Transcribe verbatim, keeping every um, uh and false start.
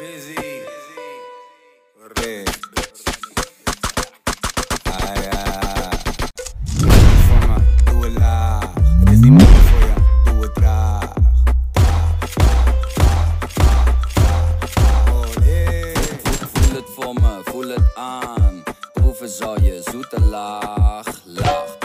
Busy. Red. Ah ja. Voor me, doe het laag. Het is niet moeilijk voor je, doe het traag. Oh nee. Voel het voor me, voel het aan. Proeven zal je zoete laag, laag.